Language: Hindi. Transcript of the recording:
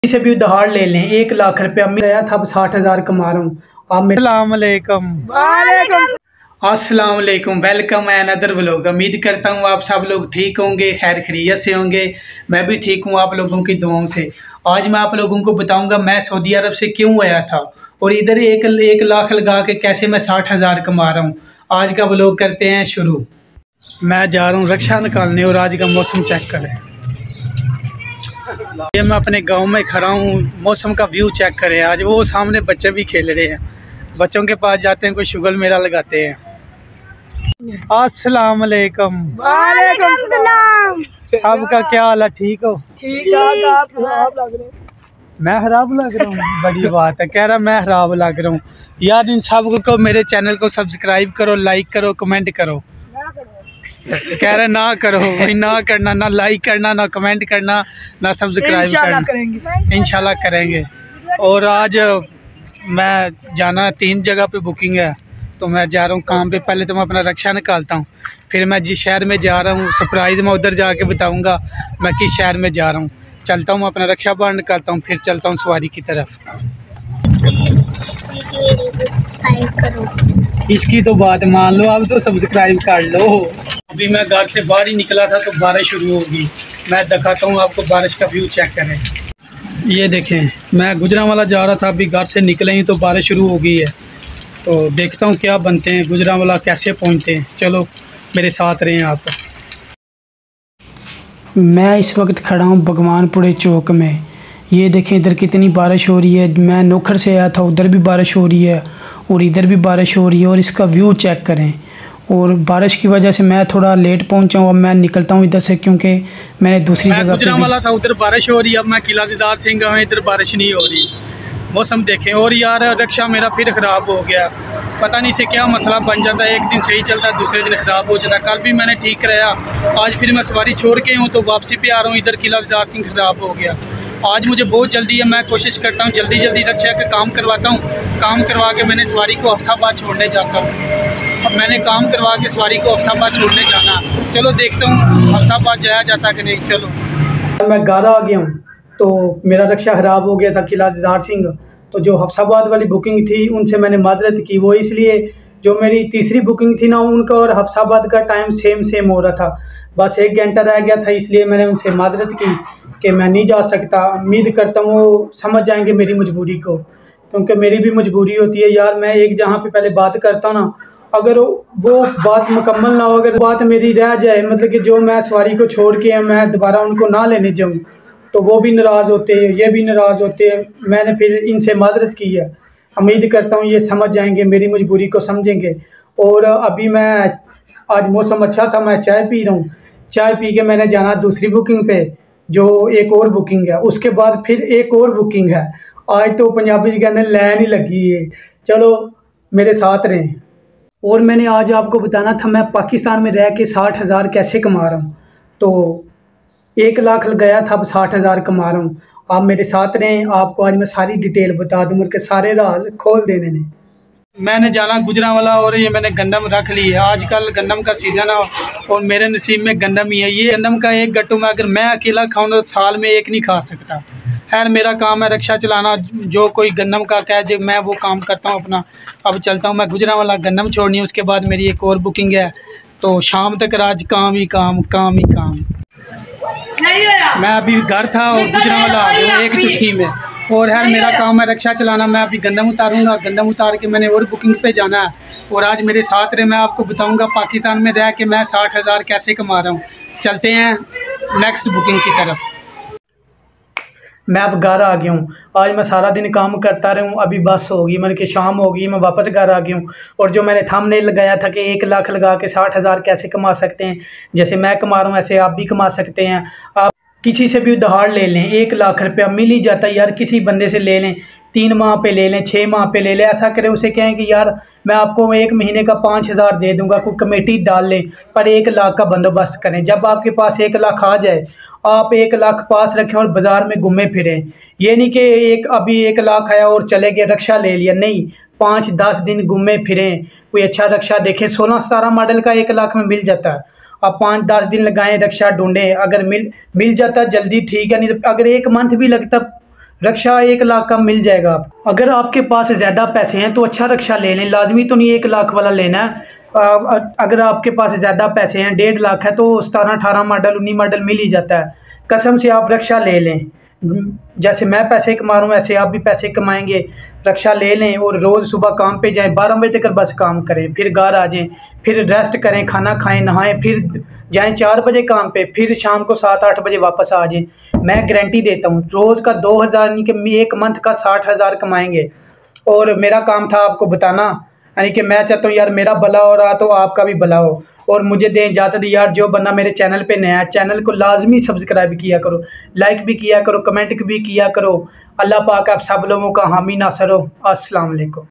से भी उधार ले लें, 1 लाख रुपया मिल गया था, अब 60,000 कमा रहा हूँ। अस्सलाम वालेकुम, वेलकम है अनदर व्लॉग। उम्मीद करता हूँ आप सब लोग ठीक होंगे, खैर खैरियत से होंगे। मैं भी ठीक हूँ आप लोगों की दुआओं से। आज मैं आप लोगों को बताऊंगा मैं सऊदी अरब से क्यों आया था और इधर एक लाख लगा के कैसे मैं 60,000 कमा रहा हूँ। आज का व्लॉग करते हैं शुरू। मैं जा रहा हूँ रक्षा निकालने और आज का मौसम चेक करें। ये मैं अपने गांव में खड़ा हूँ, मौसम का व्यू चेक करें। आज वो सामने बच्चे भी खेल रहे हैं, बच्चों के पास जाते हैं, कोई शुगल मेला लगाते हैं। अस्सलाम वालेकुम। वालेकुम सलाम। सबका क्या हाल है, ठीक हो? ठीक है। आप खराब लग रहे हैं। मैं खराब लग रहा हूँ? बड़ी बात है, कह रहा मैं खराब लग रहा हूँ। यार इन सब को मेरे चैनल को सब्सक्राइब करो, लाइक करो, कमेंट करो। कह रहे ना करो भाई, ना करना, ना लाइक करना, ना कमेंट करना, ना सब्सक्राइब करना। इंशाल्लाह करेंगे। और आज मैं जाना 3 जगह पे बुकिंग है, तो मैं जा रहा हूँ काम पे। पहले तो मैं अपना रक्षा निकालता हूँ, फिर मैं जिस शहर में जा रहा हूँ सरप्राइज़ मैं उधर जाके बताऊँगा मैं किस शहर में जा रहा हूँ। चलता हूँ, अपना रक्षा बाहर निकालता हूँ, फिर चलता हूँ सवारी की तरफ। इसकी तो बात मान लो, अब तो सब्सक्राइब कर लो। अभी मैं घर से बाहर ही निकला था तो बारिश शुरू होगी। मैं दिखाता हूँ आपको, बारिश का व्यू चेक करें। ये देखें, मैं गुजरांवाला जा रहा था, अभी घर से निकले ही तो बारिश शुरू हो गई है। तो देखता हूँ क्या बनते हैं, गुजरांवाला कैसे पहुँचते हैं। चलो मेरे साथ रहें आप। मैं इस वक्त खड़ा हूँ भगवानपुरे चौक में। ये देखें इधर कितनी बारिश हो रही है। मैं नौखर से आया था, उधर भी बारिश हो रही है और इधर भी बारिश हो रही है। और इसका व्यू चेक करें। और बारिश की वजह से मैं थोड़ा लेट पहुंचा हूँ। अब मैं निकलता हूँ इधर से, क्योंकि मैंने दूसरी जगह पे वाला था, उधर बारिश हो रही है। अब मैं किला दीदार सिंह हूँ, इधर बारिश नहीं हो रही। मौसम देखें। और यार रक्षा मेरा फिर ख़राब हो गया, पता नहीं से क्या मसला बन जाता है। एक दिन सही चलता है, दूसरे दिन ख़राब हो जाता है। कल भी मैंने ठीक कराया, आज फिर मैं सवारी छोड़ के हूँ तो वापसी पे आ रहा हूँ। इधर किला दीदार सिंह ख़राब हो गया। आज मुझे बहुत जल्दी है, मैं कोशिश करता हूँ जल्दी रक्षा का काम करवाता हूँ। काम करवा के मैंने सवारी को हफ्ताबाद छोड़ने जाता हूँ। अब मैंने काम करवा के सवारी को हफ्ताबाद छोड़ने जाना। चलो देखता हूँ हफ्ताबाद जाया जाता कि नहीं। चलो मैं घर आ गया हूँ, तो मेरा रक्षा ख़राब हो गया था किला दीदार सिंह। तो जो हफ्ताबाद वाली बुकिंग थी उनसे मैंने माजरत की। वो इसलिए जो मेरी तीसरी बुकिंग थी ना, उनका और हफ्ताबाद का टाइम सेम हो रहा था। बस 1 घंटा रह गया था, इसलिए मैंने उनसे माजरत की कि मैं नहीं जा सकता। उम्मीद करता हूँ वो समझ जाएंगे मेरी मजबूरी को, क्योंकि मेरी भी मजबूरी होती है। यार मैं एक जहाँ पे पहले बात करता हूँ ना, अगर वो बात मुकम्मल ना हो, अगर बात मेरी रह जाए, मतलब कि जो मैं सवारी को छोड़ के मैं दोबारा उनको ना लेने जाऊँ, तो वो भी नाराज़ होते हैं, ये भी नाराज़ होते हैं। मैंने फिर इनसे माजरत की है। उम्मीद करता हूँ ये समझ जाएंगे, मेरी मजबूरी को समझेंगे। और अभी मैं, आज मौसम अच्छा था, मैं चाय पी रहा हूँ। चाय पी के मैंने जाना दूसरी बुकिंग पे, जो एक और बुकिंग है। उसके बाद फिर एक और बुकिंग है। आज तो पंजाबी के अंदर लाइन ही लगी है। चलो मेरे साथ रहें। और मैंने आज आपको बताना था मैं पाकिस्तान में रह के 60,000 कैसे कमा रहा हूँ। तो 1 लाख लगाया था, अब 60,000 कमा रहा हूँ। आप मेरे साथ रहें, आपको आज मैं सारी डिटेल बता दूँ, मेरे सारे राज खोल देने ने। मैंने जाना गुजरांवाला और ये मैंने गंदम रख ली है। आजकल गंदम का सीज़न है और मेरे नसीब में गंदम ही है। ये गंदम का एक गट्टू में अगर मैं अकेला खाऊँ तो साल में एक नहीं खा सकता। खैर मेरा काम है रक्षा चलाना, जो कोई गंदम का कह जो मैं वो काम करता हूँ अपना। अब चलता हूँ मैं गुजरांवाला, गंदम छोड़नी है। उसके बाद मेरी एक और बुकिंग है, तो शाम तक आज काम ही काम। मैं अभी घर था और गुजरांवाला आ गया एक चुटकी में। और यार मेरा काम है रक्षा चलाना। मैं अभी गंदम उतारूंगा, गंदम उतार के मैंने और बुकिंग पे जाना है। और आज मेरे साथ रहे, मैं आपको बताऊंगा पाकिस्तान में रह के मैं 60,000 कैसे कमा रहा हूँ। चलते हैं नेक्स्ट बुकिंग की तरफ। मैं अब घर आ गया हूँ। आज मैं सारा दिन काम करता रहूँ। अभी बस होगी, मतलब कि शाम होगी, मैं वापस घर आ गया हूँ। और जो मैंने थंबनेल लगाया था कि 1 लाख लगा के 60,000 कैसे कमा सकते हैं, जैसे मैं कमा रहा हूँ ऐसे आप भी कमा सकते हैं। आप किसी से भी उधार ले लें, 1 लाख रुपया मिल ही जाता है यार। किसी बंदे से ले लें, 3 माह पे ले लें, 6 माह पे ले लें। ऐसा करें, उसे कहें कि यार मैं आपको 1 महीने का 5,000 दे दूंगा, कोई कमेटी डाल लें, पर 1 लाख का बंदोबस्त करें। जब आपके पास 1 लाख आ जाए, आप 1 लाख पास रखें और बाज़ार में घूमे फिरें। ये नहीं कि अभी 1 लाख आया और चले गए, रक्षा ले लिया, नहीं। 5-10 दिन घूमे फिरें, कोई अच्छा रक्षा देखें। 16-17 मॉडल का 1 लाख में मिल जाता है। आप 5-10 दिन लगाएं, रक्षा ढूंढें, अगर मिल जाता जल्दी ठीक है, नहीं तो अगर 1 मंथ भी लगता रक्षा 1 लाख का मिल जाएगा। अगर आपके पास ज़्यादा पैसे हैं तो अच्छा रक्षा ले लें, लाजमी तो नहीं 1 लाख वाला लेना है। अगर आपके पास ज़्यादा पैसे हैं 1.5 लाख है तो 17-18 मॉडल 19 मॉडल मिल ही जाता है। कसम से आप रक्षा ले लें, जैसे मैं पैसे कमा रहा हूँ ऐसे आप भी पैसे कमाएंगे। रक्षा ले लें और रोज़ सुबह काम पे जाएं, 12 बजे तक बस काम करें, फिर घर आ जाएं, फिर रेस्ट करें, खाना खाएं, नहाएं, फिर जाएं 4 बजे काम पे, फिर शाम को 7-8 बजे वापस आ जाएं। मैं गारंटी देता हूँ रोज़ का 2000 यानी कि 1 मंथ का 60,000 कमाएंगे। और मेरा काम था आपको बताना, यानी कि मैं चाहता हूँ यार मेरा भला हो रहा तो आपका भी भला हो। और मुझे दें इजाज़त यार, जो बंदा मेरे चैनल पे नया है चैनल को लाजमी सब्सक्राइब किया करो, लाइक भी किया करो, कमेंट भी किया करो। अल्लाह पाक आप सब लोगों का हामी नासर हो। अस्सलाम वालेकुम।